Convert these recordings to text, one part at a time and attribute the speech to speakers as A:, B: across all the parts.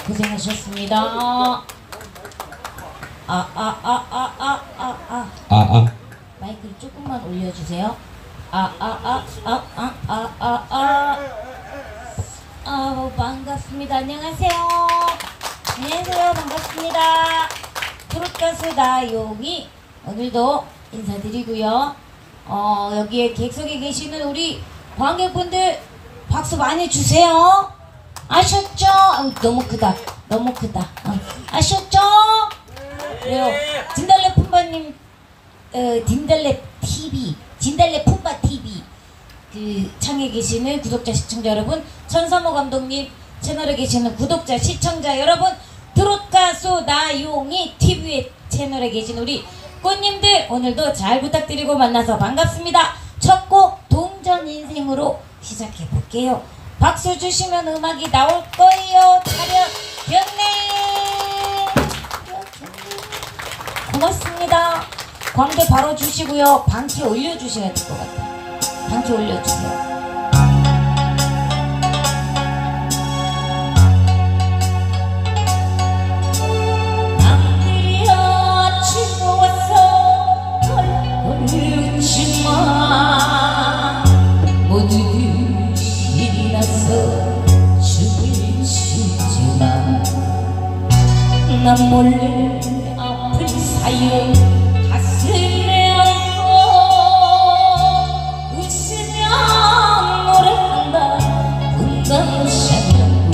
A: 고생하셨습니다. 마이크를 조금만 올려주세요. 반갑습니다. 안녕하세요. 안녕하세요. 반갑습니다. 트롯가수 나용이 오늘도 인사드리고요. 여기에 객석에 계시는 우리 관객분들 박수 많이 주세요. 아셨죠? 너무 크다. 너무 크다. 아셨죠? 그래요. 진달래 품바님, 진달래 TV, 진달래 품바 TV 그 창에 계시는 구독자 시청자 여러분, 천사모 감독님 채널에 계시는 구독자 시청자 여러분, 트롯 가수 나용이 TV의 채널에 계신 우리 꽃님들 오늘도 잘 부탁드리고 만나서 반갑습니다. 첫 곡 동전 인생으로 시작해 볼게요. 박수 주시면 음악이 나올 거예요. 차렷 경례. 고맙습니다. 광대 바로 주시고요. 방키 올려주셔야 될 것 같아요. 방키 올려주세요. 난 몰래 아픈 사연 가슴에 안고 웃으며 노래한다. 분당 샤냐고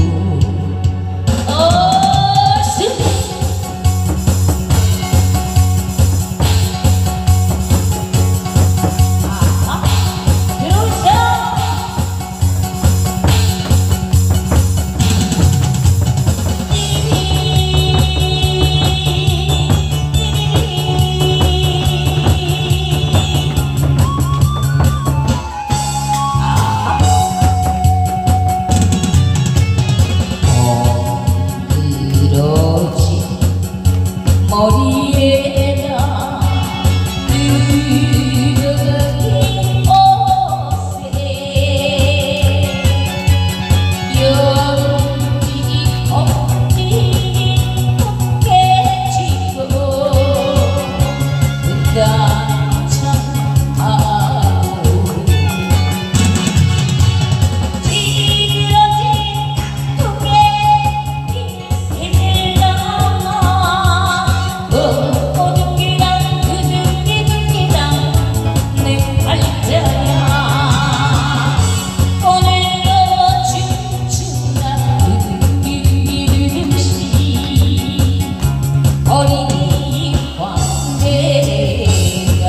A: 머리에다 들어가긴 옷에 여름이 걷기 걷겠지고 깜짝하고 찌그러진 닭통에 인생을 담아 오둥기랑 그둥기둥기랑 내 팔자야. 오늘도 춤춘다 그둥기둥기둥시 어린이 광대가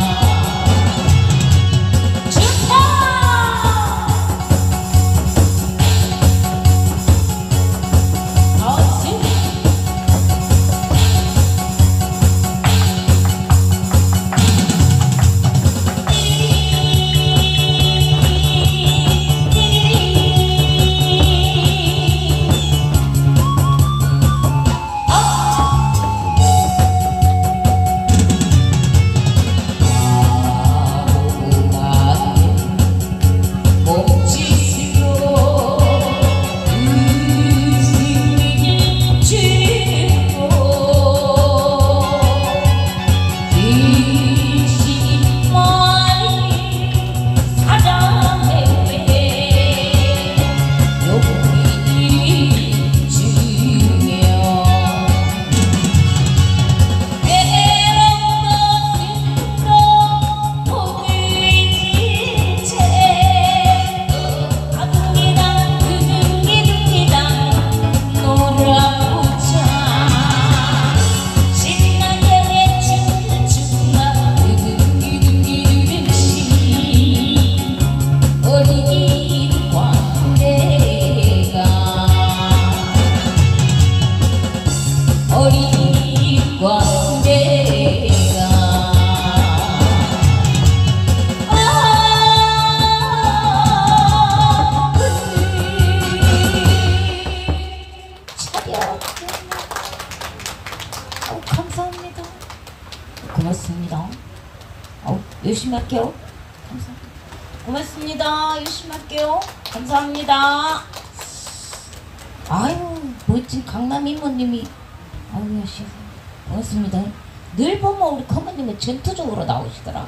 A: 좋다. 감사합니다. 고맙습니다. 열심히 할게요. 감사합니다. 고맙습니다. 열심히 할게요. 감사합니다. 아유. 멋진 강남 이모님이 아유 씨 고맙습니다. 늘 보면 우리 커머님은 전투적으로 나오시더라.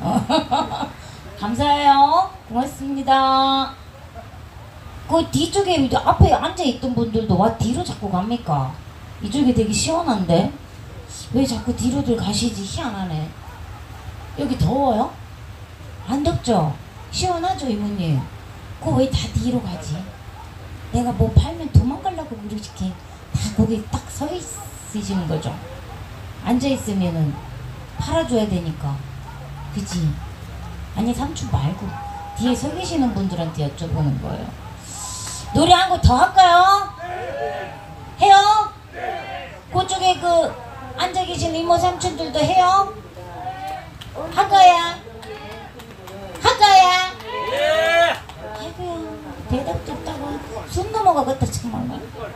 A: 감사해요. 고맙습니다. 그 뒤쪽에 앞에 앉아있던 분들도 와 뒤로 자꾸 갑니까? 이쪽이 되게 시원한데 왜 자꾸 뒤로들 가시지? 희한하네. 여기 더워요? 안 덥죠? 시원하죠 이모님? 그거 왜 다 뒤로 가지? 내가 뭐 팔면 도망가려고 그러시게 다 거기 딱 서 있으시는 거죠? 앉아있으면은 팔아줘야 되니까 그치? 아니 삼촌 말고 뒤에 서 계시는 분들한테 여쭤보는 거예요. 노래 한 곡 더 할까요? 해요? 그쪽에 그 앉아 계신 이모 삼촌들도 해요? 할 거야? 할 거야? 아이고야 대답도 없다고 숨 넘어가겠다 정말.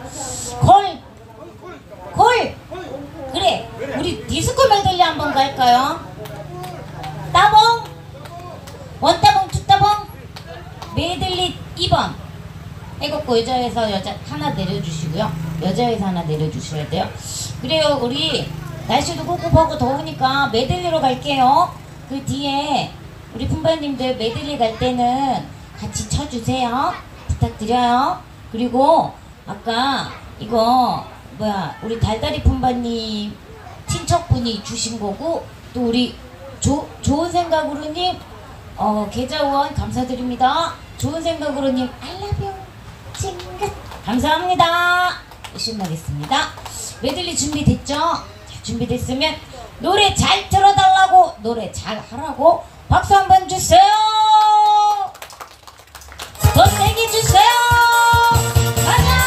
A: 콜 그래 우리 디스코 메들리 한번 갈까요? 따봉 원따봉 투따봉 메들리 2번 해갖고 여자에서 여자 하나 내려주시고요. 여자에서 하나 내려주셔야 돼요. 그래요. 우리 날씨도 꿉꿉하고 더우니까 메들리로 갈게요. 그 뒤에 우리 품바님들 메들리 갈 때는 같이 쳐주세요. 부탁드려요. 그리고 아까 이거 뭐야 우리 달달이 품바님 친척분이 주신 거고 또 우리 좋은 생각으로님 계좌 후원 감사드립니다. 좋은 생각으로님 알라뷰 찡긋 감사합니다. 신나겠습니다. 메들리 준비됐죠? 자, 준비됐으면 노래 잘 틀어달라고 노래 잘 하라고 박수 한번 주세요. 더 세게 주세요. 가자.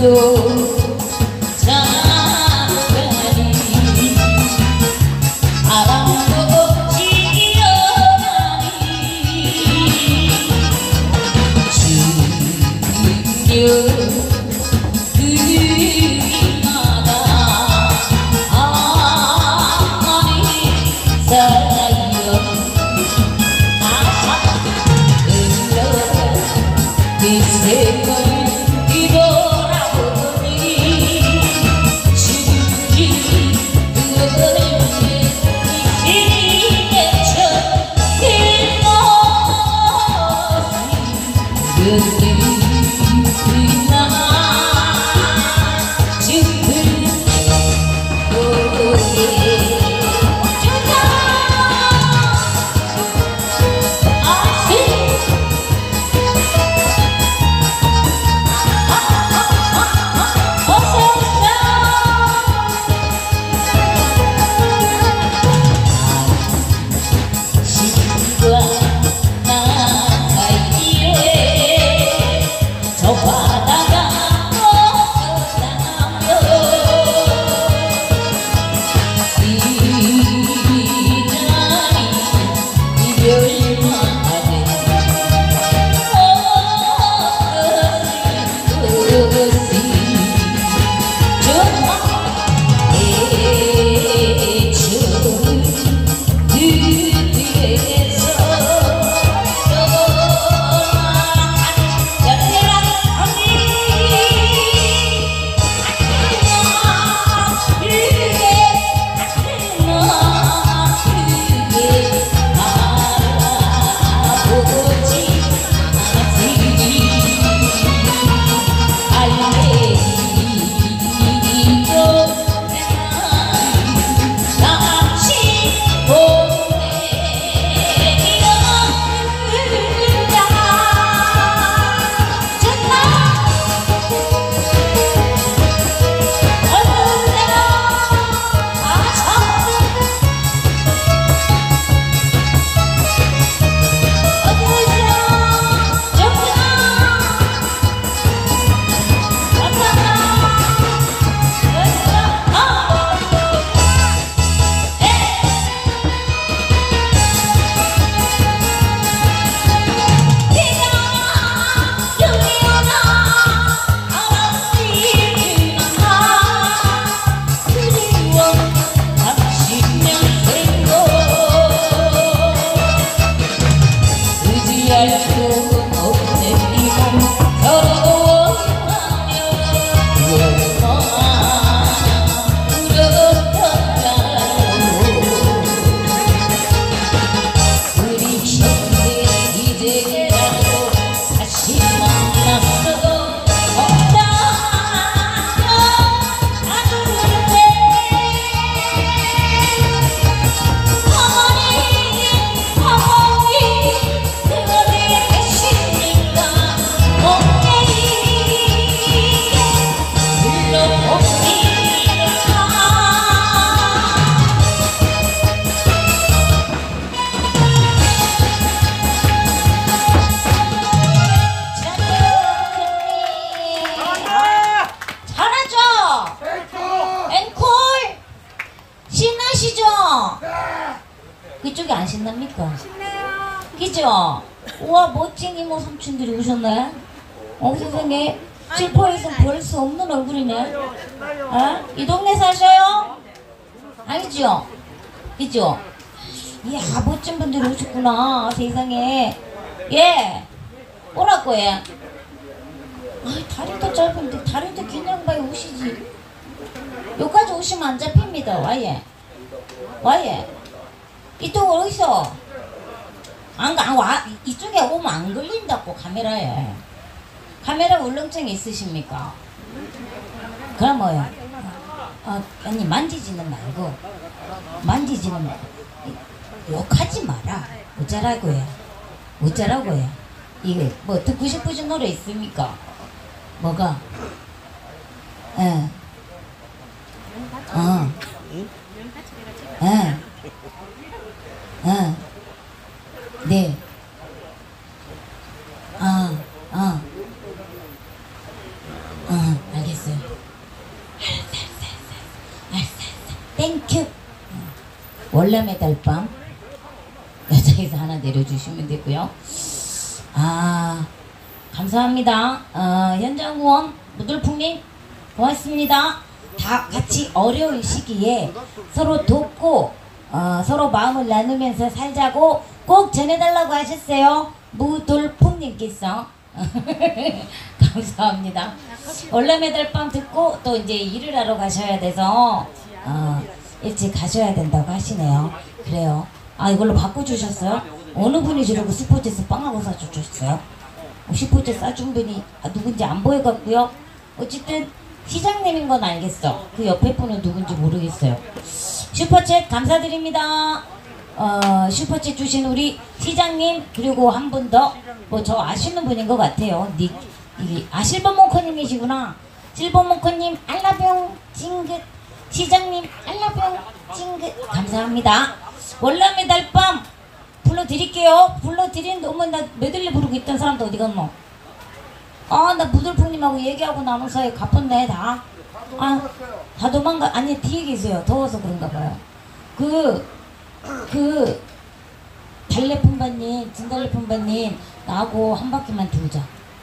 A: 그쪽이 안 신납니까?
B: 신나요.
A: 그죠? 우와 멋진 이모 삼촌들이 오셨네. 세상에 칠포에서 볼 수 없는 얼굴이네. 어? 이 동네 사셔요? 아니죠? 그죠? 이야 멋진 분들이 오셨구나. 세상에. 예 오라고 해. 다리도 짧은데 다리도 긴 양반이 오시지. 여기까지 오시면 안 잡힙니다. 와예 와예 이쪽으로 어디서 와 이쪽에 오면 안 걸린다고. 카메라에 카메라 울렁증이 있으십니까? 그럼 뭐요? 아니 만지지는 말고 만지지는 말고 욕하지 마라. 어쩌라고 해. 어쩌라고 해. 이게 뭐 듣고 싶으신 노래 있습니까? 뭐가? 예. 네. 알겠습니다. 월남의 달밤 여자에서 하나 내려주시면 되고요. 아 감사합니다. 현장 후원 무들풍님 고맙습니다. 다 같이 어려운 시기에 서로 돕고 서로 마음을 나누면서 살자고 꼭 전해달라고 하셨어요. 무돌풍님께서. 감사합니다. 월남의 달밤 듣고 또 이제 일을 하러 가셔야 돼서 일찍 가셔야 된다고 하시네요. 그래요. 아 이걸로 바꿔주셨어요? 어느 분이 저러고 스포츠에서 빵하고 사주셨어요? 스포츠 싸준 분이 누군지 안 보여갖고요. 어쨌든 시장님인 건 알겠어. 그 옆에 분은 누군지 모르겠어요. 슈퍼챗 감사드립니다. 슈퍼챗 주신 우리 시장님 그리고 한 분 더 뭐 저 아시는 분인 것 같아요. 실버몽커님이시구나. 실버몽커님 알라병 징긋 시장님 알라병 징긋 감사합니다. 월남의 달밤 불러드릴게요. 불러드리는데 어머 나 메들리 부르고 있던 사람도 어디 갔노? 나 무들풍님하고 얘기하고 나눈 사이에 갚았네 다. 다 도망가. 아니 뒤에 계세요. 더워서 그런가 봐요. 달래품바님 진달래품바님 나하고 한 바퀴만 돌자.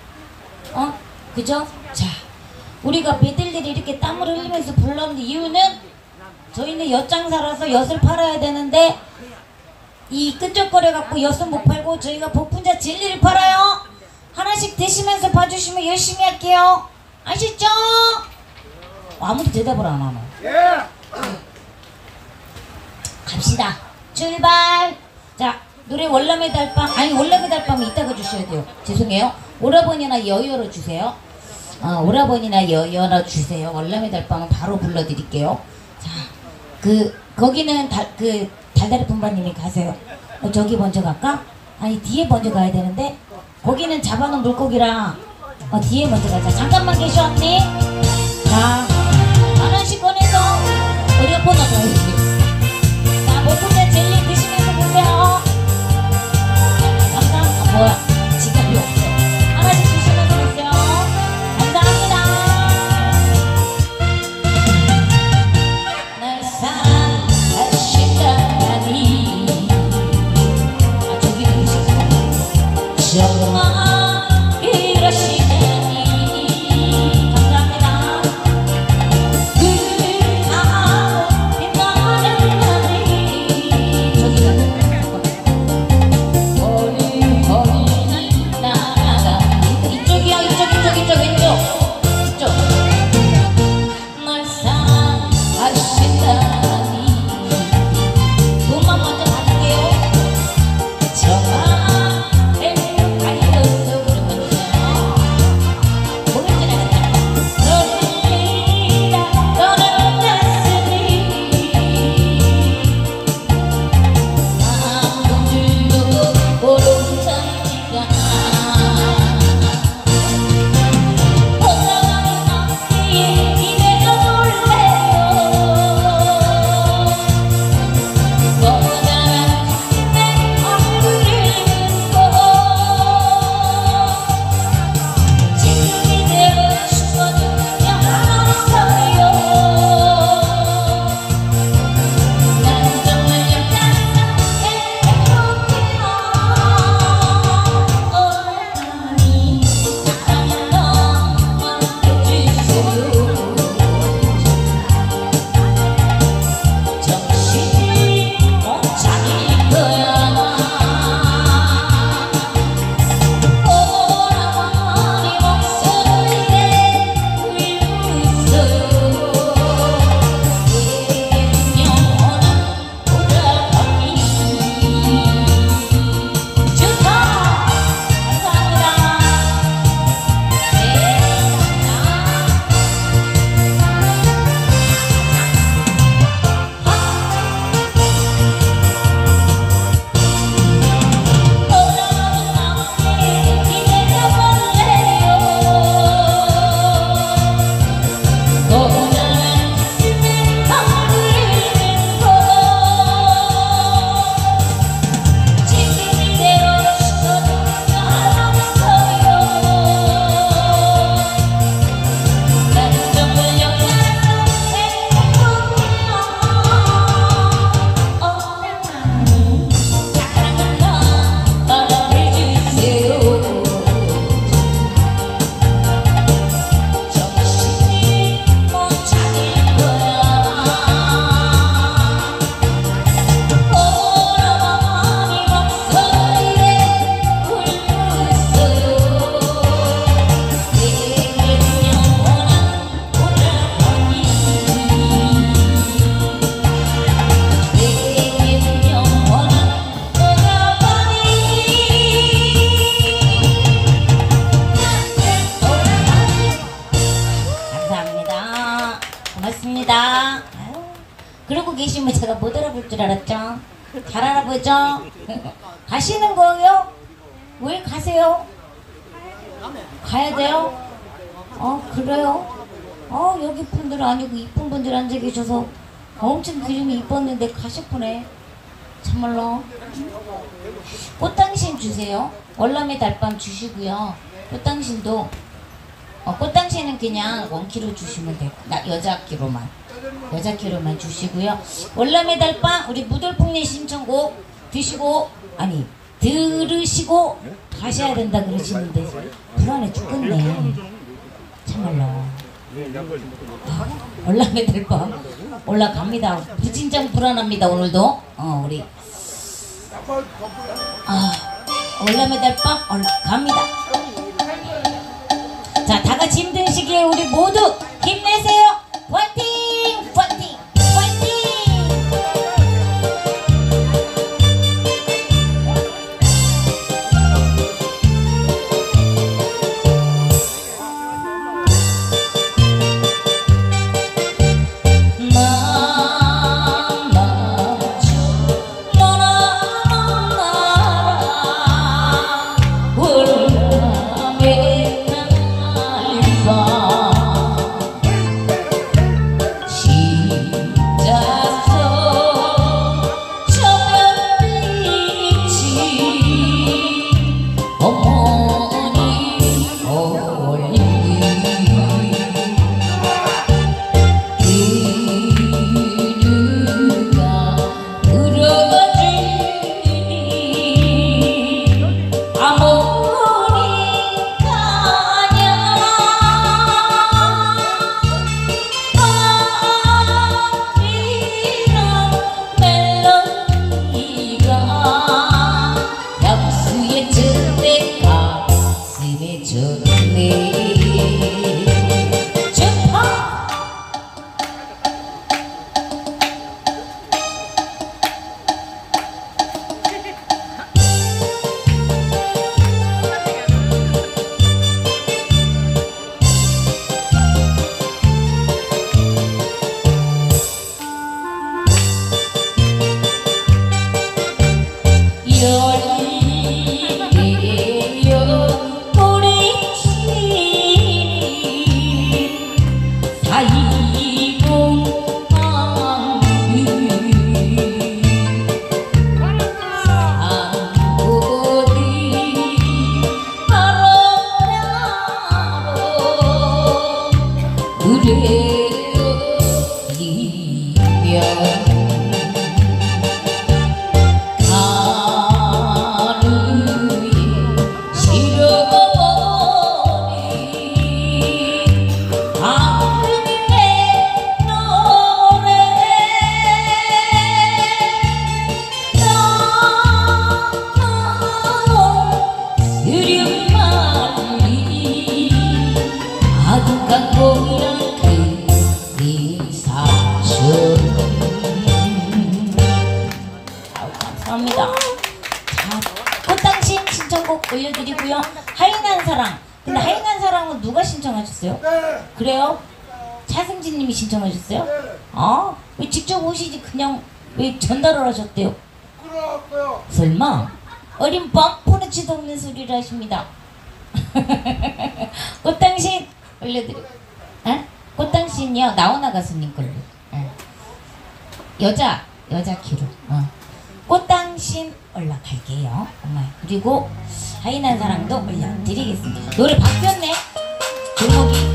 A: 그죠? 자 우리가 메들리를 이렇게 땀을 흘리면서 불렀는데 이유는 저희는 엿장사라서 엿을 팔아야 되는데 이 끈적거려 갖고 엿은 못 팔고 저희가 복분자 진리를 팔아요. 하나씩 드시면서 봐주시면 열심히 할게요. 아시죠? 아무도 대답을 안 하네. 갑시다. 출발. 자 노래 월남의 달밤. 아니 월남의 달밤은 이따가 주셔야 돼요. 죄송해요. 오라버니나 여여로 주세요. 오라버니나 여여로 주세요. 월남의 달밤은 바로 불러드릴게요. 자 거기는 달달이 품바님이 가세요. 저기 먼저 갈까? 아니 뒤에 먼저 가야 되는데 거기는 잡아놓은 물고기라 뒤에 먼저 가자. 잠깐만 계셔 언니. 자 하나씩 꺼내서 어디가 보너서 자 목분자 젤리 드시면서 보세요. 감사합니다. 뭐야 지갑이 없어. 하나씩 드시면서 보세요. 감사합니다. 날 사랑하신다니 저기 계시죠. 정말 이러시다니 감사합니다. 그 아름다운 죽을 줄 알았죠? 잘 알아보죠? 가시는 거예요? 왜 가세요? 가야 돼요? 그래요? 여기 분들 아니고 이쁜 분들 앉아 계셔서 엄청 그림이 이뻤는데 가셨구네. 참말로. 꽃당신 주세요. 월남의 달밤 주시고요. 꽃당신도 꽃당신은 그냥 원키로 주시면 되고 여자 키로만 주시고요. 월남의 달밤 우리 무돌풍님 신청곡 들으시고 가셔야 된다 그러시는데 불안해 죽겠네. 참말로. 월남의 달밤 올라갑니다. 부진장 불안합니다. 오늘도 우리 월남의 달밤 올라갑니다. 자, 다같이 힘든 시기에 우리 모두 힘내세요. 화이팅! 화이팅! 화이팅! 감사합니다. 자, 꽃당신 신청곡 올려드리고요. 하인한 사랑. 근데 하인한 사랑은 누가 신청하셨어요? 그래요? 차승진님이 신청하셨어요? 왜 직접 오시지 그냥 왜 전달을 하셨대요? 설마? 어린 뻔뻔치도 없는 소리를 하십니다. 꽃당신 올려드리고. 꽃당신이요 나훈아 가수님 걸로. 여자 키로. 꽃당신 올라갈게요. 그리고 하인한 사랑도 올려드리겠습니다. 노래 바뀌었네. 제목이.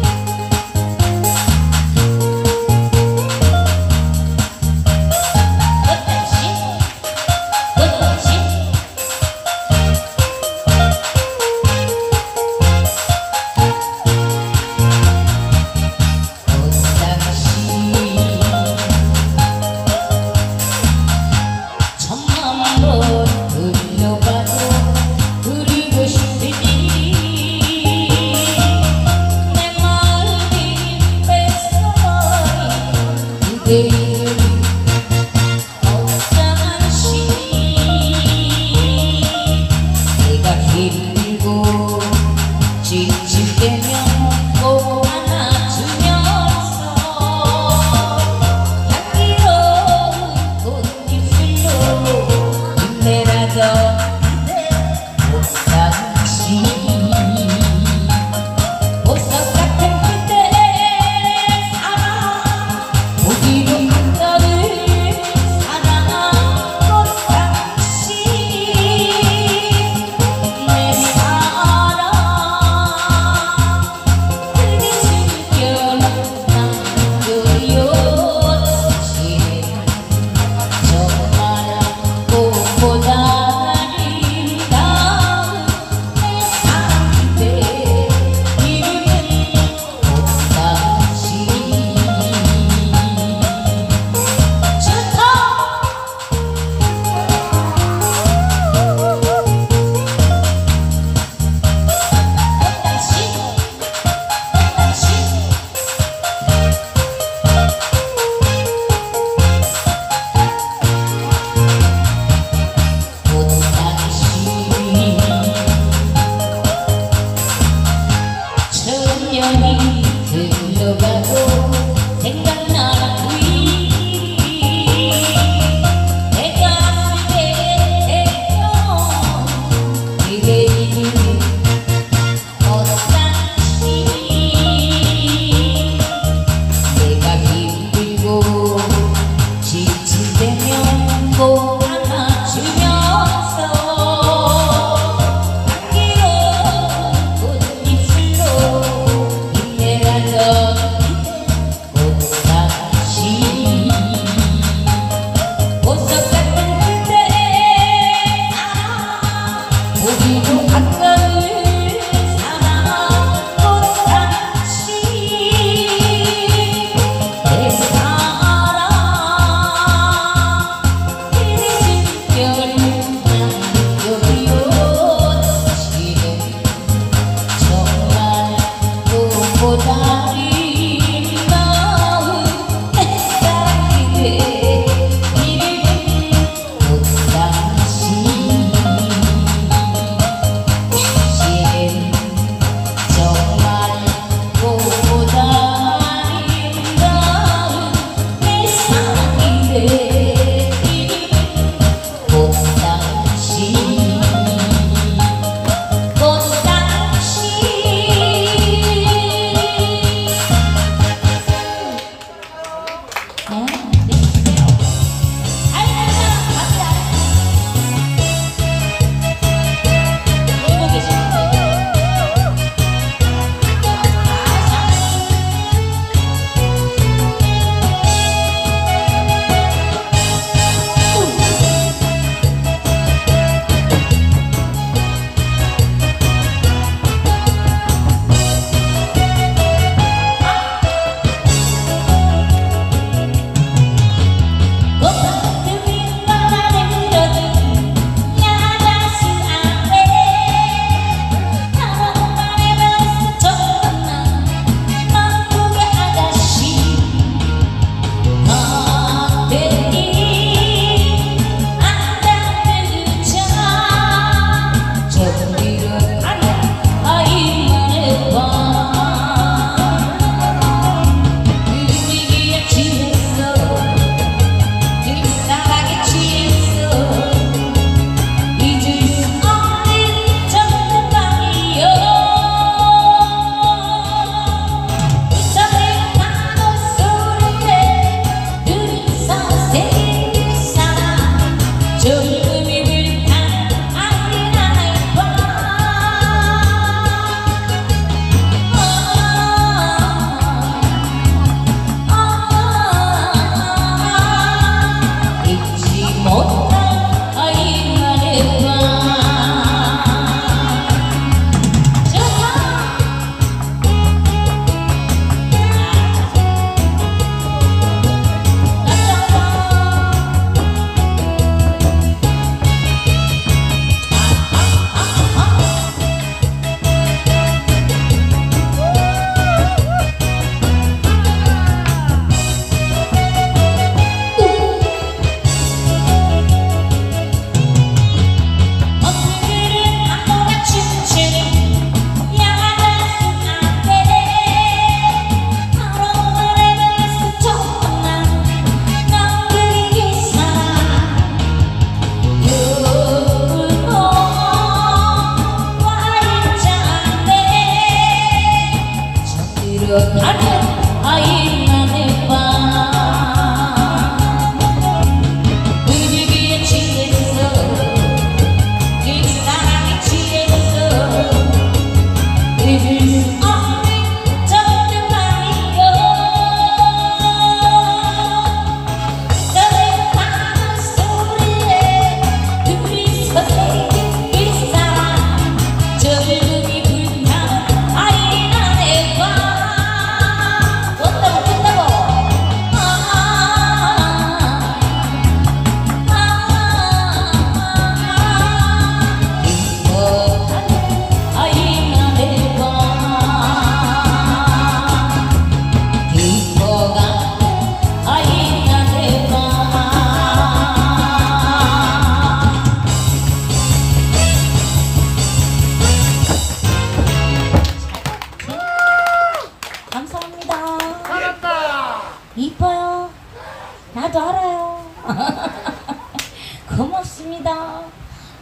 B: 그리고 싶으니
A: 보다리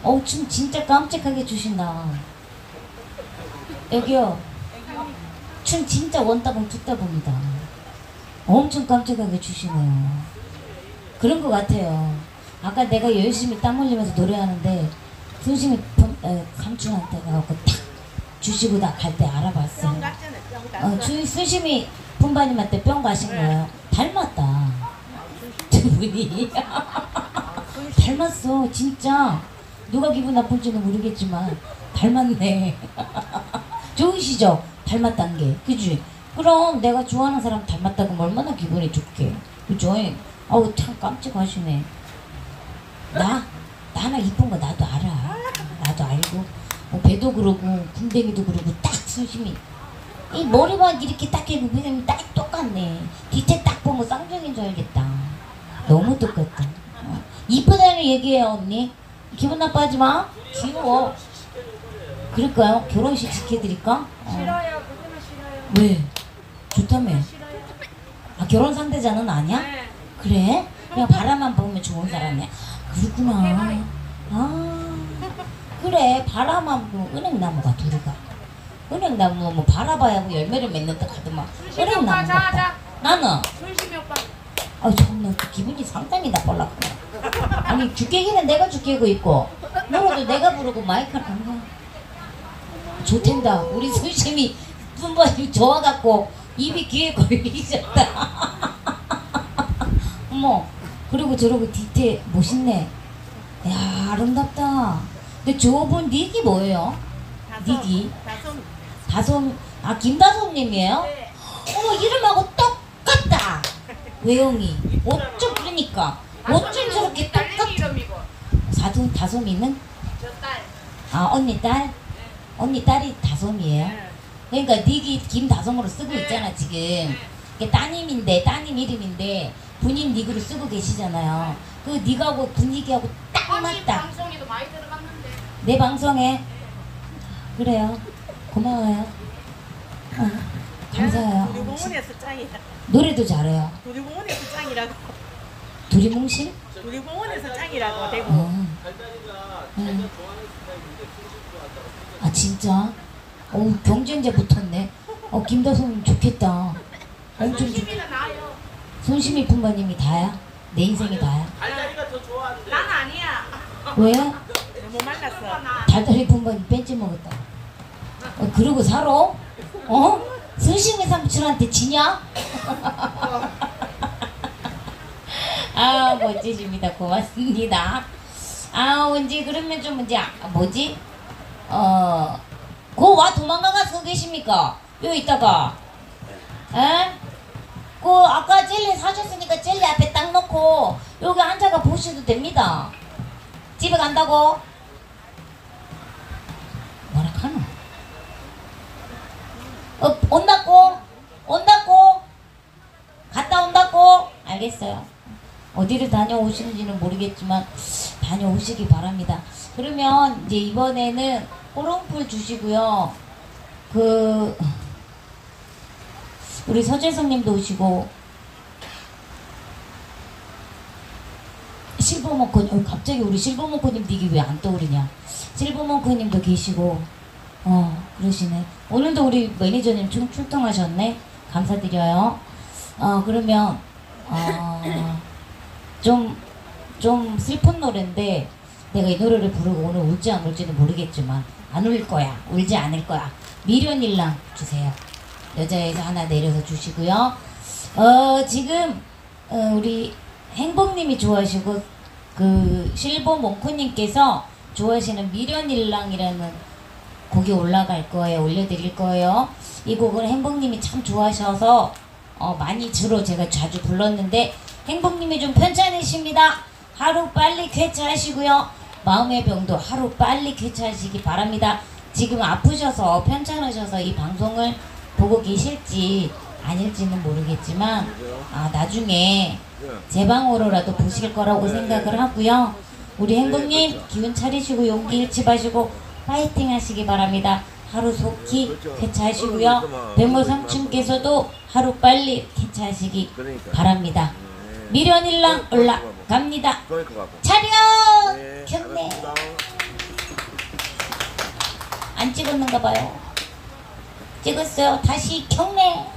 A: 춤 진짜 깜찍하게 추신다. 여기요. 춤 진짜 원따봉 투따봉이다. 엄청 깜찍하게 추시네요. 그런 것 같아요. 아까 내가 열심히 땀 흘리면서 노래하는데 순심이 삼촌한테 가갖고 탁 주시고 나 갈 때 알아봤어요. 순심이 품바님한테 뿅 가신 거예요. 닮았다. 두 분이. 닮았어 진짜. 누가 기분 나쁜지는 모르겠지만 닮았네. 좋으시죠? 닮았단 게. 그지? 그럼 내가 좋아하는 사람 닮았다고 하면 얼마나 기분이 좋게. 그죠? 어우 참 깜찍하시네. 나 하나 이쁜 거 나도 알아. 나도 알고 뭐 배도 그러고 군댕이도 그러고 딱 순심히 이 머리만 이렇게 딱 해고 그냥 딱 똑같네. 뒤태 딱 보면 쌍둥이인 줄 알겠다. 너무 똑같다. 이쁘다는 얘기해요 언니. 기분 나빠하지 마. 귀여워. 그럴까요? 결혼식 시켜드릴까?
B: 싫어요. 그거는 싫어요.
A: 왜? 좋다며.
B: 싫어요.
A: 아 결혼 상대자는 아니야?
B: 네.
A: 그래? 그냥 바라만 보면 좋은 사람이야. 그렇구나. 아 그래 바라만 보면 은행나무가 둘이가. 은행나무 뭐 바라봐야 뭐 열매를 맺는다 하더만.
B: 순심이 오빠
A: 은행나무
B: 자.
A: 같다. 나는
B: 순심이 오빠.
A: 아 참나 기분이 상당히 나빠라. 아니 죽개기는 내가 죽개고 있고 노래도 내가 부르고 마이크를 안 가. 좋텐다. 우리 순심이 분발이 좋아갖고 입이 귀에 걸리셨다. 어머 그리고 저러고 뒤태 멋있네. 야 아름답다. 근데 저분 닉이 뭐예요? 닉이? 다솜. 아 김다솜님이에요?
B: 네.
A: 어머 이름하고 똑같다. 외형이 어쩜 그러니까 어쩜 저렇게
B: 딸내미
A: 똑같아.
B: 이름이고.
A: 다솜이는?
B: 저 딸.
A: 아 언니 딸? 언니 딸이 다솜이에요?
B: 네.
A: 그러니까 닉이 김다솜으로 쓰고
B: 네.
A: 있잖아 지금. 이게 따님인데 따님 이름인데 본인 닉으로 쓰고 계시잖아요. 그 닉하고 분위기하고 딱
B: 언니
A: 맞다.
B: 방송에도 많이 들어갔는데.
A: 내 방송에 그래요. 고마워요. 감사해요.
C: 도리공원에서 짱이야.
A: 노래도 잘해요.
C: 도리공원에서 짱이라고.
A: 두리뭉실?
C: 도리공원에서 짱이라고 대구.
A: 아 진짜? 경쟁자 붙었네. 김다솜 좋겠다. 엄청 좋.
B: 순심이는 나요.
A: 손심이 품바님이 다야? 내 인생이 다야?
D: 달달이가 더 좋아하는데.
B: 난 아니야.
A: 왜?
C: 너무 말랐어.
B: 나.
A: 달달이 품바님 뺀지 먹었다. 그러고 살아? 손심이 삼촌한테 지냐? 아 멋지십니다. 고맙습니다. 언제 그러면 좀 이제 뭐지? 와 도망가서 계십니까? 여기 있다가 에? 아까 젤리 사줬으니까 젤리 앞에 딱 놓고 여기 앉아가 보셔도 됩니다. 집에 간다고? 뭐라 카노? 온다고? 온다고? 갔다 온다고? 알겠어요. 어디를 다녀오시는지는 모르겠지만 다녀오시기 바랍니다. 그러면 이제 이번에는 호롱풀 주시고요. 우리 서재성님도 오시고 실버몽코님 갑자기 우리 실버몽코님 닉이 왜 안 떠오르냐. 실버몽코님도 계시고 그러시네. 오늘도 우리 매니저님 출동하셨네. 감사드려요. 그러면 좀 슬픈 노래인데 내가 이 노래를 부르고 오늘 울지 안 울지는 모르겠지만 안 울 거야. 울지 않을 거야. 미련일랑 주세요. 여자에서 하나 내려서 주시고요. 지금 우리 행복님이 좋아하시고 실버 몽코님께서 좋아하시는 미련일랑이라는 곡이 올라갈 거예요. 올려드릴 거예요. 이 곡은 행복님이 참 좋아하셔서 많이 주로 제가 자주 불렀는데 행복님이 좀 편찮으십니다. 하루 빨리 쾌차하시고요. 마음의 병도 하루 빨리 쾌차하시기 바랍니다. 지금 아프셔서 편찮으셔서 이 방송을 보고 계실지 아닐지는 모르겠지만 나중에 제 방으로라도 보실 거라고 생각을 하고요. 우리 행복님 기운 차리시고 용기 잃지 마시고 파이팅 하시기 바랍니다. 하루 속히 쾌차하시고요. 백모 삼촌께서도 하루 빨리 쾌차하시기 바랍니다. 미련일랑 올라갑니다. 차렷! 켰네. 안 찍었는가 봐요. 찍었어요. 다시 경례.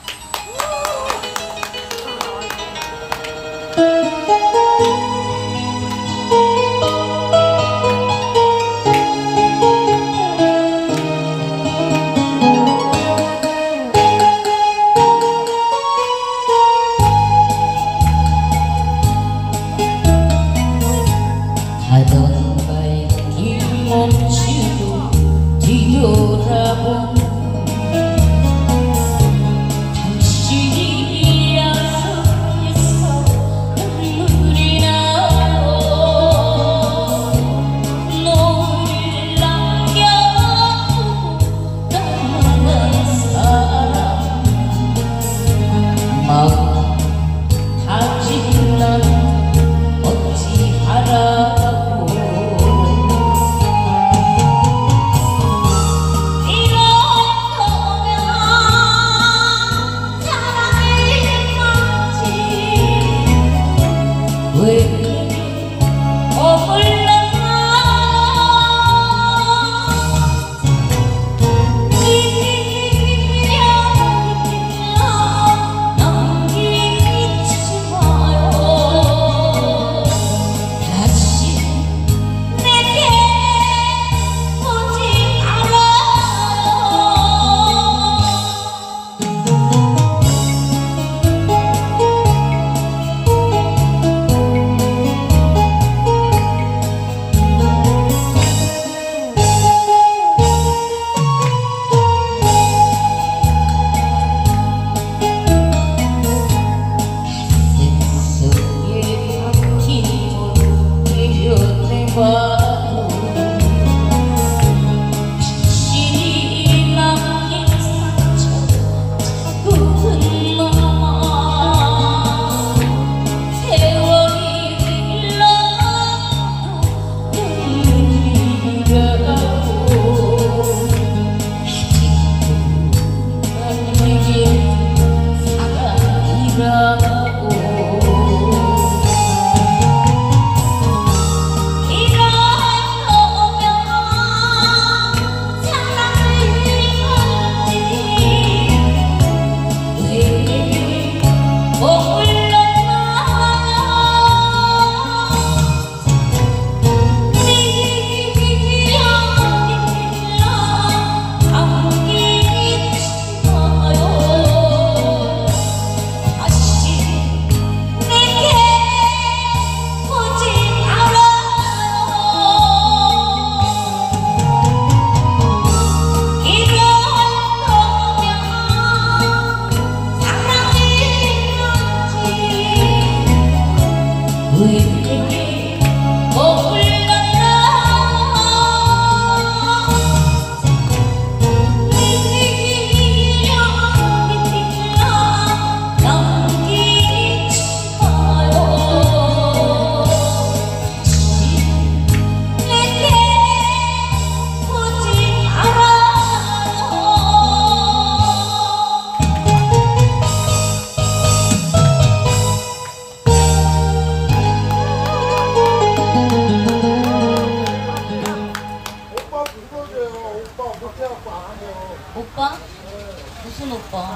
A: 가던 발길 멈추고 뒤돌아본 당신이 약속해서 눈물이 나오 너를 남겨두고 떠나는 사람 마음 다진 난 어찌하라 왜 머물렀나 이야 남기지 마요 다시 내게 오지 속에 박힌 내려내봐도 당신이 남긴 상처 자꾸 남아 세월이 흘러도 눈물이 가고 아직도 나에게 사랑이라고 오빠? 무슨 오빠?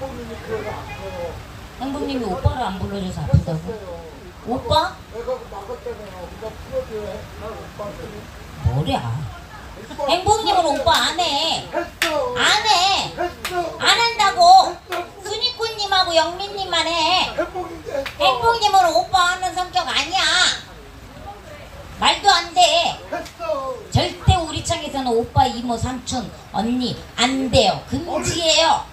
A: 행복님이 오빠를 안 불러줘서 아프다고? 오빠? 뭐랴? 행복님은 오빠 안 해. 안 해. 안 한다고. 순이꾼님하고 영민님만 해. 행복님은 오빠 하는 성격 아니야. 말도 안 돼. 절대 우리 창에서는 오빠, 이모, 삼촌, 언니 안 돼요. 금지예요.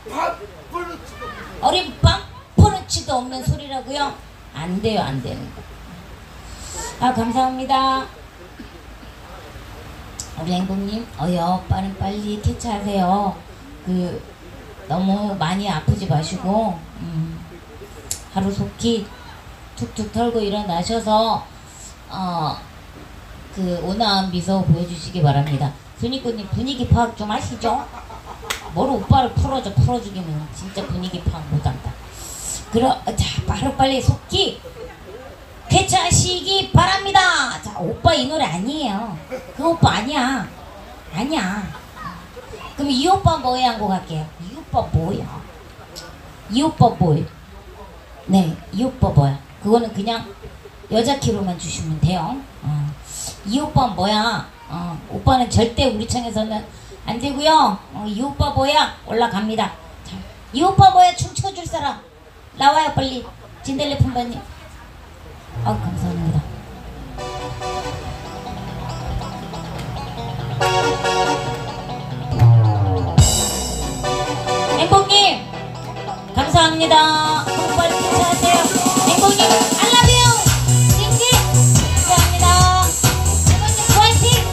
A: 어린 빵포르치도 없는 소리라고요? 안 돼요, 안 되는 거. 아, 감사합니다. 우리 행복님, 오빠는 빨리 쾌차하세요. 너무 많이 아프지 마시고, 하루속히 툭툭 털고 일어나셔서, 온화한 미소 보여주시기 바랍니다. 순이꾼님 분위기 파악 좀 하시죠? 뭐로 오빠를 풀어주기는 진짜 분위기 파악 못한다. 자, 빨리 속히 쾌차하시기 바랍니다. 자, 오빠 이 노래 아니에요. 그 오빠 아니야. 아니야. 그럼 이 오빠 뭐야 하고 갈게요. 이 오빠 뭐야? 이 오빠 뭐야? 네, 이 오빠 뭐야? 그거는 그냥 여자 키로만 주시면 돼요. 이 오빠 뭐야? 오빠는 절대 우리 청에서는 안 되고요. 이 오빠 뭐야? 올라갑니다. 자, 이 오빠 뭐야? 춤춰줄 사람 나와요 빨리. 진달래 품바님. 감사합니다. 행복님 감사합니다. 빨리 피치하세요. 행복님 I love you. 찡찡 감사합니다. 행복님 화이팅.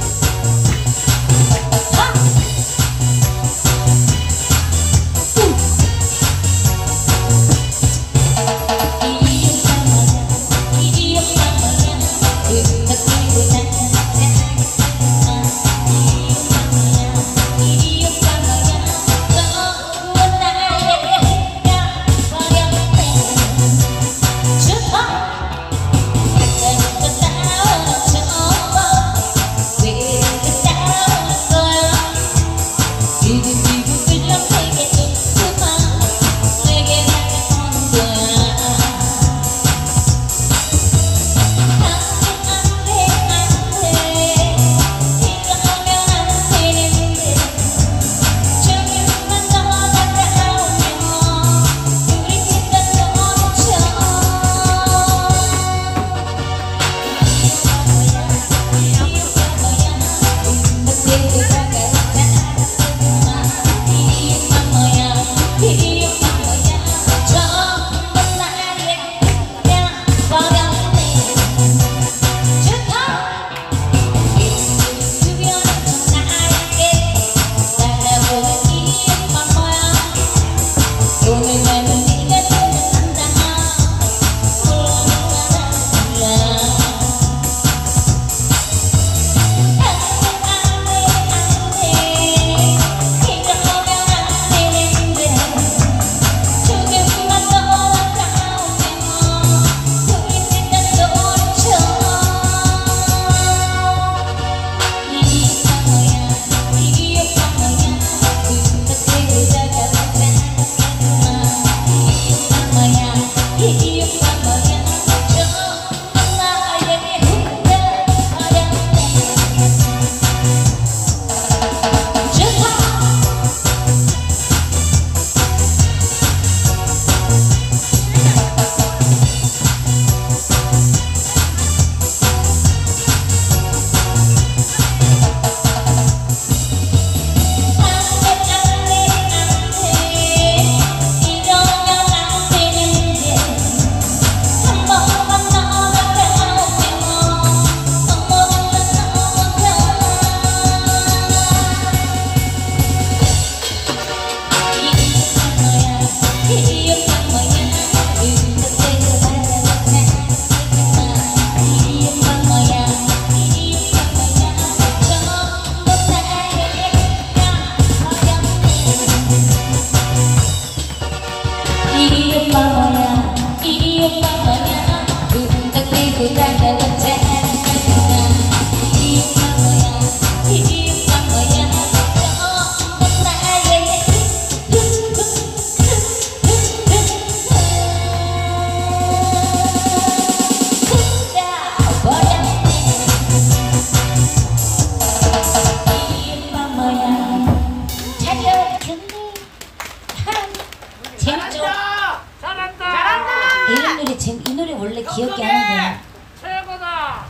A: 이 노래 원래 귀엽게 하는데
B: 최고다.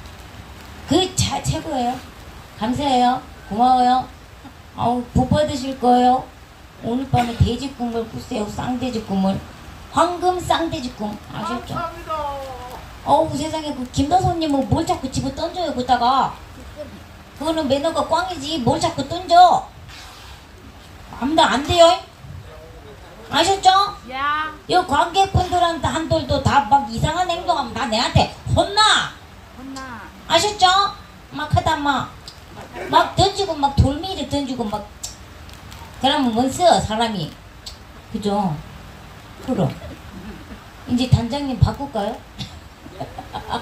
A: 최고예요. 감사해요. 고마워요. 복 받으실 거예요. 오늘 밤에 돼지국물 푸세요. 쌍돼지국물. 황금 쌍돼지국. 아셨죠?
B: 감사합니다.
A: 세상에 그 김다솜님은 뭘 자꾸 집어 던져요 그다가. 그거는 매너가 꽝이지 뭘 자꾸 던져. 아무도 안 돼요. 아셨죠?
B: 야.
A: 이 관객분들한테 한돌도 다 막 이상한 행동하면 다 내한테 혼나. 아셨죠? 막 하다 막 던지고 막 돌멩이를 던지고 막 그러면 뭔써 사람이. 그죠? 그럼 이제 단장님 바꿀까요?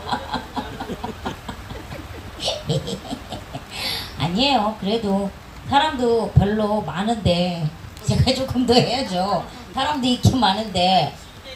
A: 아니에요. 그래도 사람도 별로 많은데 제가 조금 더 해야죠. 사람도 있긴 많은데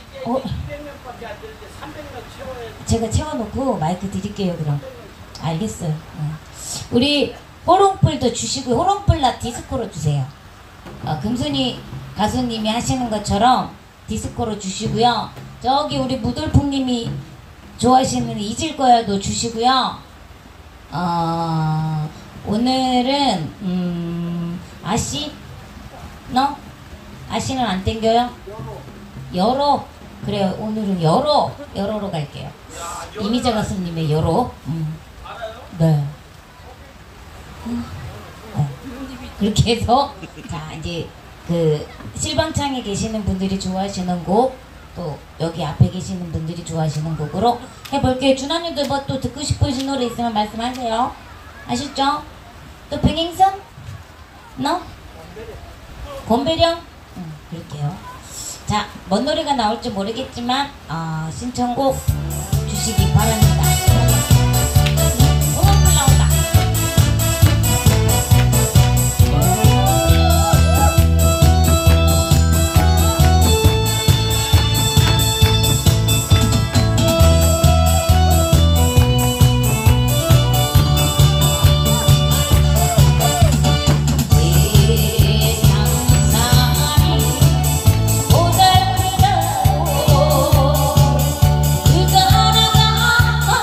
A: 제가 채워놓고 마이크 드릴게요. 그럼 알겠어요. 우리 호롱불도 주시고 호롱불 나 디스코로 주세요. 금순이 가수님이 하시는 것처럼 디스코로 주시고요. 저기 우리 무돌풍님이 좋아하시는 잊을 거야도 주시고요. 오늘은 아씨? 너? 아씨는 안 땡겨요? 여로? 그래요. 오늘은 여로로 갈게요. 이미자 가수님의 여로. 네. 그렇게 해서 자 이제 그 실방창에 계시는 분들이 좋아하시는 곡, 또 여기 앞에 계시는 분들이 좋아하시는 곡으로 해볼게요. 준하님도 뭐 또 듣고 싶으신 노래 있으면 말씀하세요. 아셨죠? 또 백행선? 너? 곰배령? 그럴게요. 자, 뭔 노래가 나올지 모르겠지만 신청곡 주시기 바랍니다. 호흡을 나온다. 그가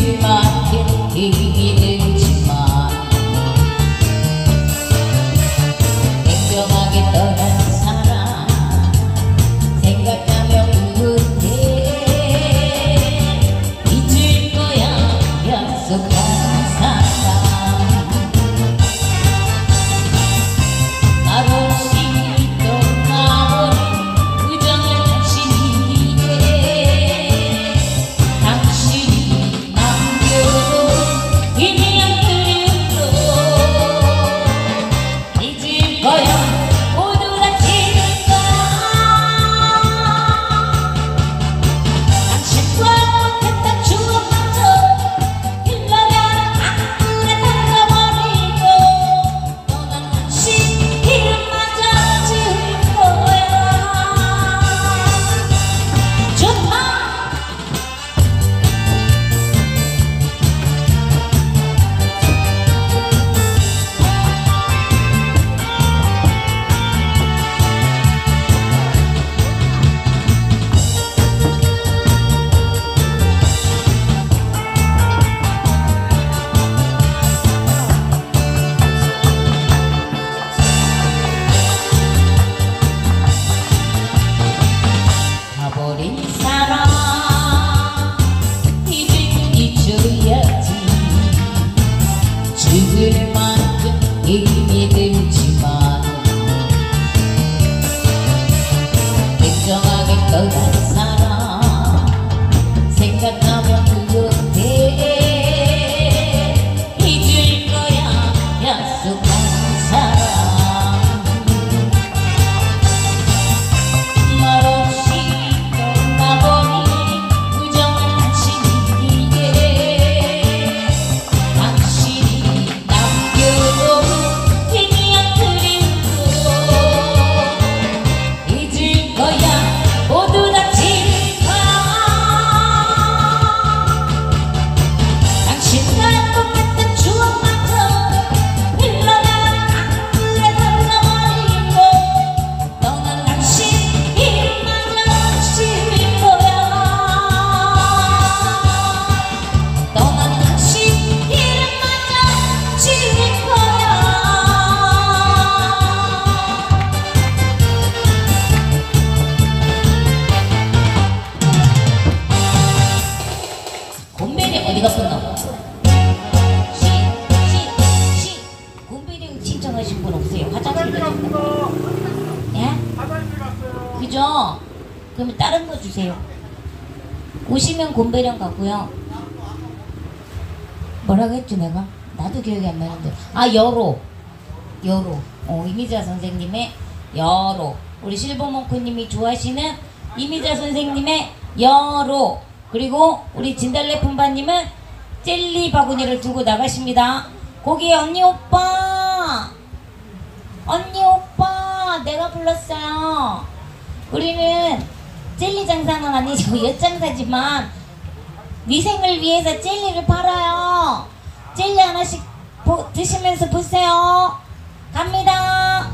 A: 잊을 만큼 힘이 들지만 냉정하게 떠난 사람 생각하며 후회 잊을 거야 약속한 사람 말없이 떠나버린 우정을 당신이기에 당신이 남겨놓은 희미한 그림도 잊을 거야 모두 다 잊을 거야 당신과 못했던 추억마저 흘러가는 악물에 담가버리고 떠난 당신 이름마저 지울 거야 좋다 가버린 사람 이젠 잊어야지 죽을 만큼 힘이 들지만 냉정하게 떠난 사람 생각하면 후회 잊을 거야 약속한 사람 말없이 떠나버린 우정은 당신이기에 당신이 남겨놓은 희미한 그림도 잊을 거야 모두 다 지울 거야 당신과 똑같은 추억마저 흘러가는 악물에 담가버리고 떠난 당신 이름마저 지울 거야 떠난 당신 이름마저 지울 거야 곰배리 어디 갔었나? 시 곰배리 신청하신 분 없어요? 화장실 가셨나? 예? 그죠? 그러면 다른 거 주세요. 오시면 곰배령 가고요. 뭐라고 했지 내가? 나도 기억이 안 나는데. 아 여로. 이미자 선생님의 여로. 우리 실버몽크님이 좋아하시는 이미자 선생님의 여로. 그리고 우리 진달래 품바님은 젤리 바구니를 두고 나가십니다. 거기 언니 오빠 내가 불렀어요. 우리는 젤리 장사는 아니고 엿장사지만 위생을 위해서 젤리를 팔아요. 젤리 하나씩 드시면서 보세요. 갑니다.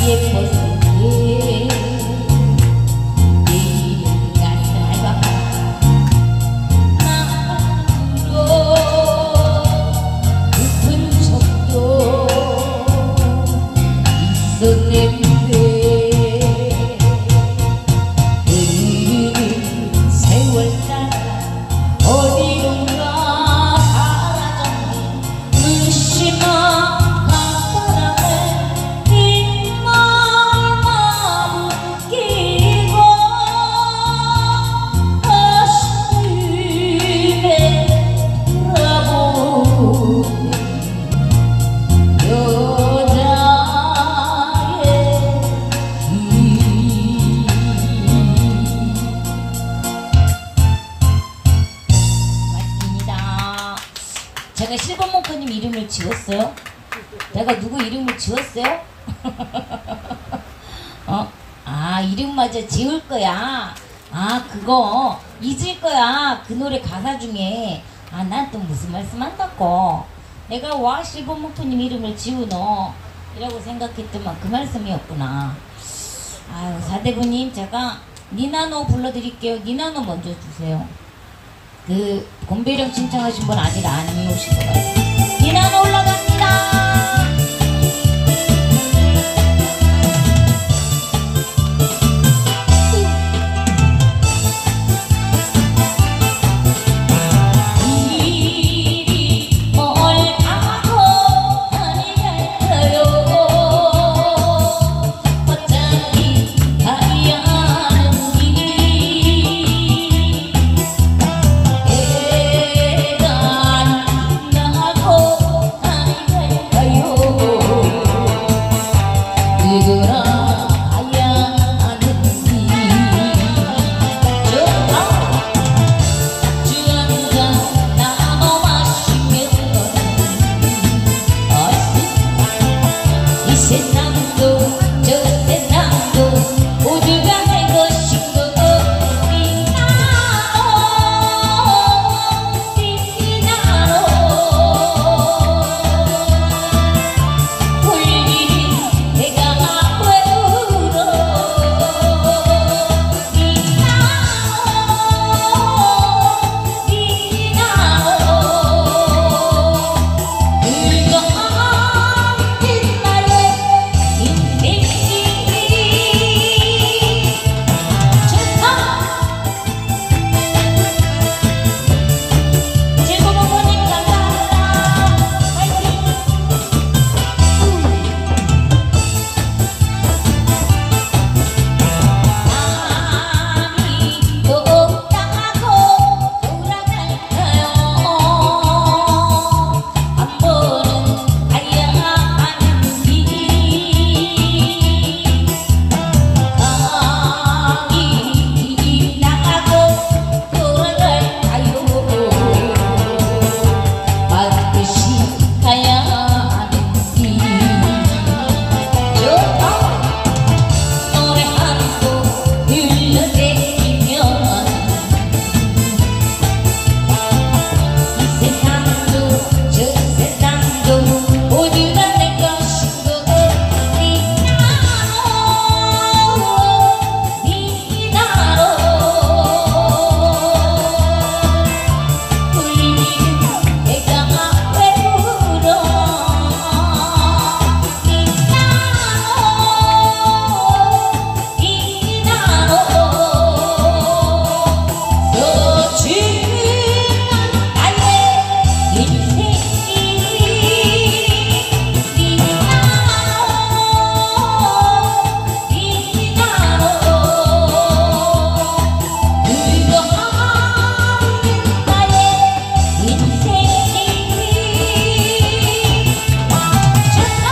A: 예뻤는데 내일은 가슴 알바가 마음으로 깊은 척도 있었는데 흐르는 세월 따라 어디론가 사라졌네 무심한 강바람에 빗말만 웃기고 가슴에 돌아보는 여자의 길 맞습니다. 제가 실버몽크님 이름을 지웠어요? 내가 누구 이름을 지웠어요? 아 이름마저 지울 거야. 아 그거 잊을 거야. 그 노래 가사 중에 아 난 또 무슨 말씀 한다고 내가 와 실버몽크님 이름을 지우노 이라고 생각했더만 그 말씀이었구나. 아유 사대부님 제가 니나노 불러드릴게요. 니나노 먼저 주세요. 그 곰배령 신청하신 분 아직 안 오신 것 같아요. 니나노 올라갑니다. 길이 멀다고 아니 갈까요? 어차피 가야 하는 길 해가 나고 아니 갈까요? 그거라야 하는 길 좋다. 주 한잔 나눠 마시면 이 세상도 저 세상도 모두가 내 것인 거고 비나로 비나로 울리는 내가 왜 울어 비나로 비나로 뜨거운 나의 인생길 좋다. 즐거운 보님 감사합니다. 화이팅. 남이 없다고 돌아갈까요? 한 번은 가야 하는 길 강이 나가고 돌아갈까요? 반드시 가야 하는 길 좋다. 노래 한 곡 흘러대면 이 세상도 저 세상도 모두가 내 것인 거고 비나로 비나로 울리는 내가 왜 울어 비나로 소중한 나의 인생길 비나로 비나로 뜨거운 나의 인생길 좋다.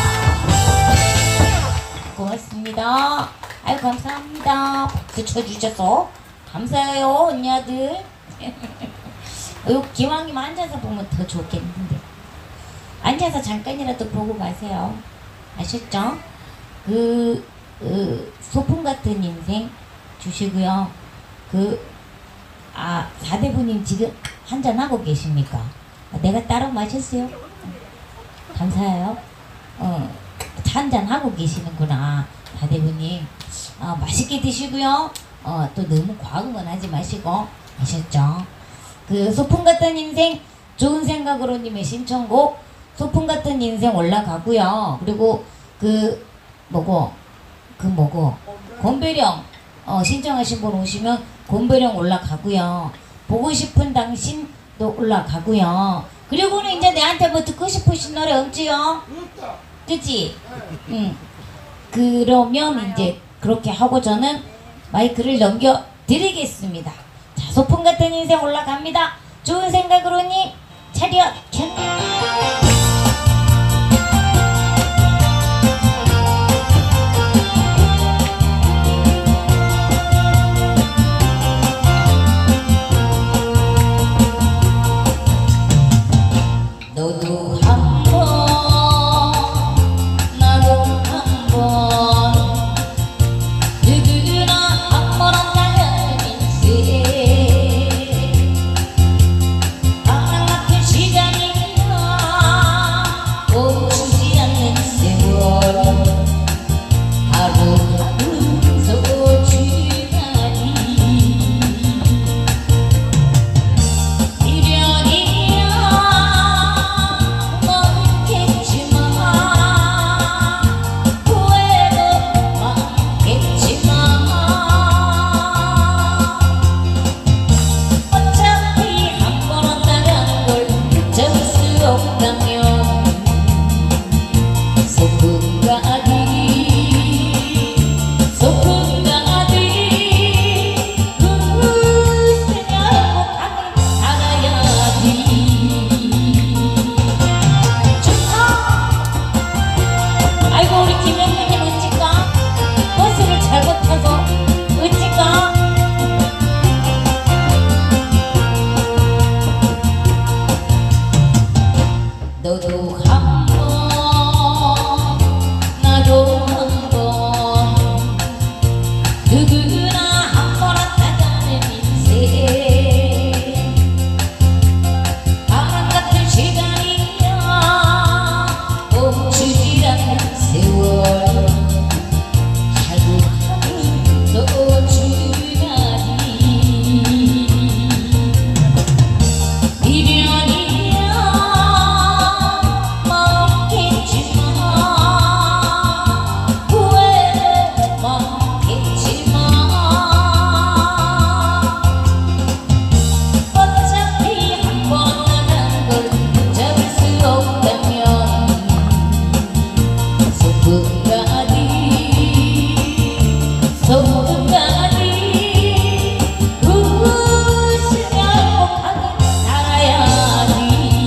A: 고맙습니다. 아유 감사합니다. 박수 쳐주셔서 감사해요 언니 아들. 기왕이면 앉아서 보면 더 좋겠는데 앉아서 잠깐이라도 보고 가세요. 아셨죠? 소풍 같은 인생 주시고요. 사대부님 지금 한잔하고 계십니까? 내가 따로 마셨어요. 감사해요. 차 한잔 하고 계시는구나. 다대구님. 맛있게 드시고요. 또 너무 과음은 하지 마시고. 아셨죠? 그 소풍 같은 인생 좋은 생각으로님의 신청곡 소풍 같은 인생 올라가고요. 그리고 곰배령 신청하신 분 오시면 곰배령 올라가고요. 보고 싶은 당신도 올라가고요. 그리고는 이제 내한테 뭐 듣고 싶으신 노래 없지요? 그치? 응. 그러면 이제 그렇게 하고 저는 마이크를 넘겨드리겠습니다. 자, 소풍 같은 인생 올라갑니다. 좋은 생각으로니 차렷 켠. 너도 한번 나도 한번 누구나 한번 한다면 인생 바람 같은 시간이야 멈추지 않는 세월 하루하루 소중하니 미련이야 많겠지만 후회도 많겠지만 어차피 한 번 왔다가는 걸 잡을 수 없다면 소풍가디 웃으며 행복하게 살아야지. 좋다. 아이고 우리 김영민님 어찌까 버스를 잘못 타서 어찌까 너도 한번 나도 한번 누구나 한번 왔다가는 인생 바람 같은 시간이야 멈추지 않는 세월 하루하루 소중하니 미련이야 많겠지만 후회도 많겠지만 어차피 한 번 나간 걸 잡을 수 없다면 소풍가디 웃으며 행복하게 살아야지.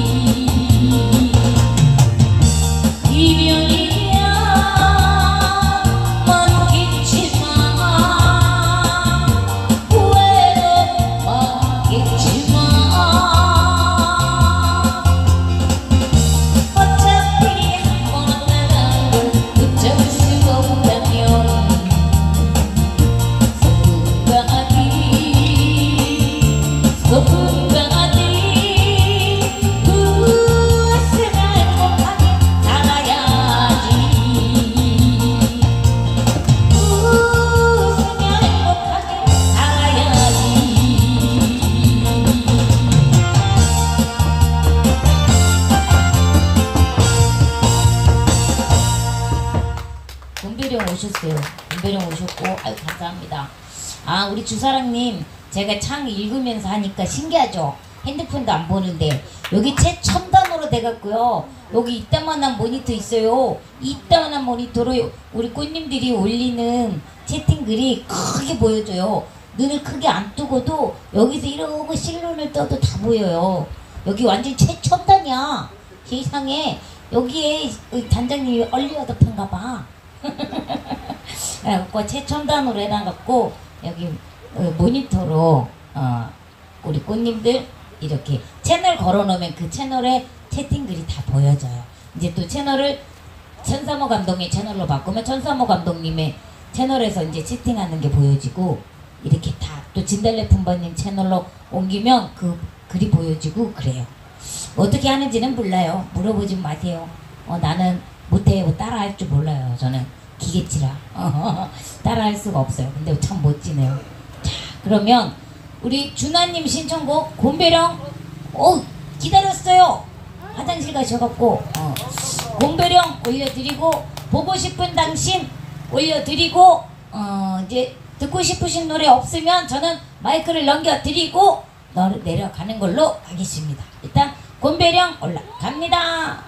A: 미련이야 많겠지만 후회도 많겠지만 어차피 한 번 나간 걸 붙잡을 수 없다면 소풍가디 웃으며 행복하게 살아야지. 웃으며 행복하게 살아야지. 곰배령 오셨어요. 곰배령 오셨고 아유 감사합니다. 우리 주사랑님 제가 창 읽으면서 하니까 신기하죠? 핸드폰도 안 보는데 여기 최첨단으로 돼갖고요. 여기 이따만한 모니터 있어요. 이따만한 모니터로 우리 꽃님들이 올리는 채팅글이 크게 보여줘요. 눈을 크게 안 뜨고도 여기서 이러고 실눈을 떠도 다 보여요. 여기 완전 최첨단이야. 세상에 여기에 단장님이 얼리어답한가 봐. 그래갖고 최첨단으로 해놔갖고 여기 모니터로 우리 꽃님들 이렇게 채널 걸어놓으면 그 채널에 채팅글이 다 보여져요. 이제 또 채널을 천사모 감독님 채널로 바꾸면 천사모 감독님의 채널에서 이제 채팅하는 게 보여지고 이렇게 다 또 진달래 품바님 채널로 옮기면 그 글이 보여지고 그래요. 어떻게 하는지는 몰라요. 물어보지 마세요. 나는 못해요. 따라할 줄 몰라요. 저는 기계치라 따라할 수가 없어요. 근데 참 멋지네요. 자, 그러면 우리 준하님 신청곡 곰배령 기다렸어요. 화장실 가셔갖고 곰배령 올려드리고 보고 싶은 당신 올려드리고 이제 듣고 싶으신 노래 없으면 저는 마이크를 넘겨드리고 내려가는 걸로 하겠습니다. 일단 곰배령 올라갑니다.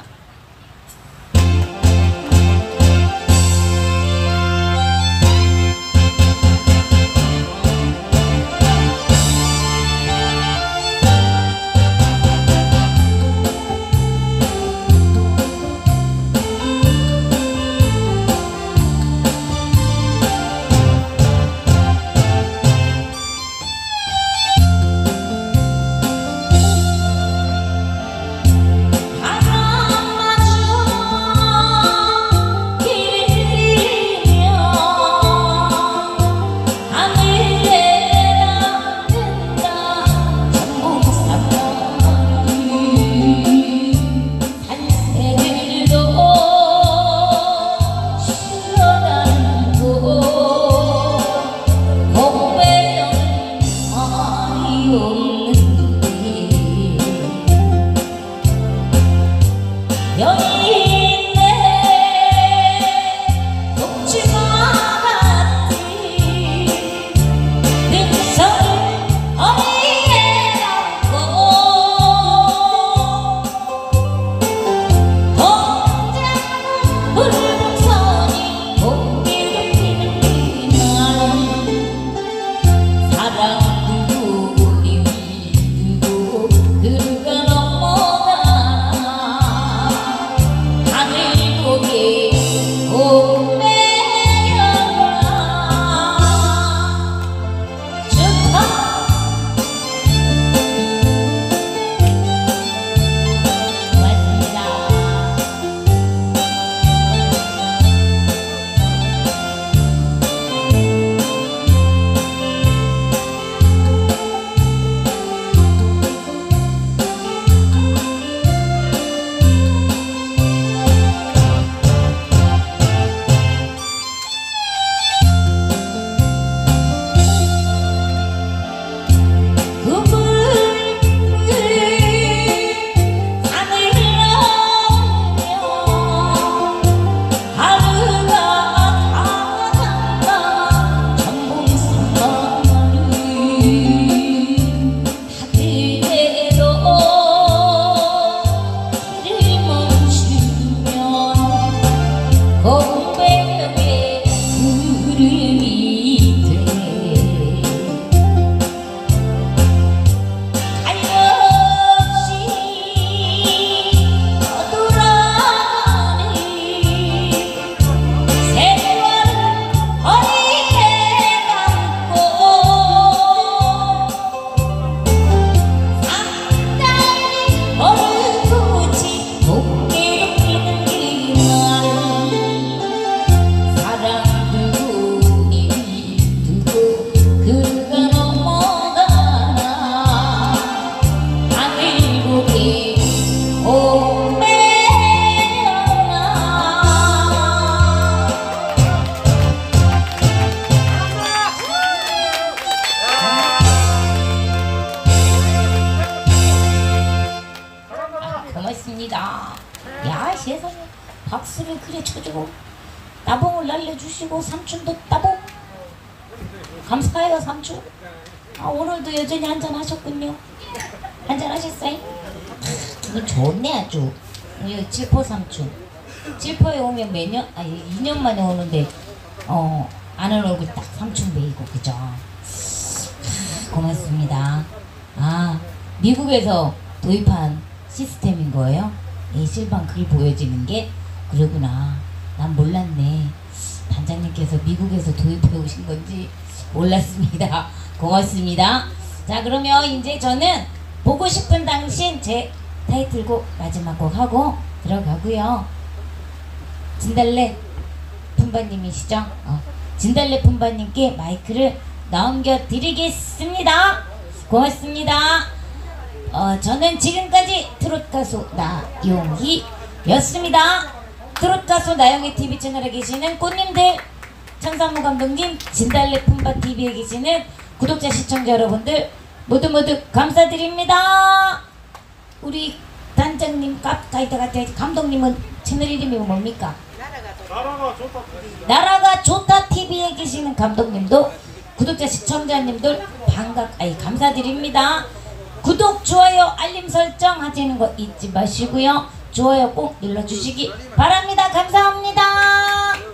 A: 고맙습니다. 야, 세상에 박수를 그래 쳐주고 따봉을 날려주시고 삼촌도 따봉 감사해요 삼촌. 오늘도 여전히 한잔 하셨군요. 한잔 하셨어요? 이거 좋네 아주. 여기 칠포 삼촌. 칠포에 오면 매년 2년 만에 오는데 아는 얼굴 딱 삼촌 베이고 그죠? 고맙습니다. 미국에서 도입한 시스템인 거예요? 이 실방 글 보여지는 게? 그러구나. 난 몰랐네. 단장님께서 미국에서 도입해 오신 건지 몰랐습니다. 고맙습니다. 자, 그러면 이제 저는 보고 싶은 당신 제 타이틀곡 마지막 곡 하고 들어가고요. 진달래 품바님이시죠? 진달래 품바님께 마이크를 넘겨드리겠습니다. 고맙습니다. 저는 지금까지 트롯 가수 나용희였습니다. 트롯 가수 나영의 TV 채널에 계시는 꽃님들, 청산무 감독님, 진달래 품바 TV에 계시는 구독자 시청자 여러분들 모두 감사드립니다. 우리 단장님, 감독님은 채널 이름이 뭡니까? 나라가 좋다 TV에 계시는 감독님도 구독자 시청자님들 감사드립니다. 구독, 좋아요, 알림 설정 하시는 거 잊지 마시고요. 좋아요 꼭 눌러주시기 바랍니다. 감사합니다.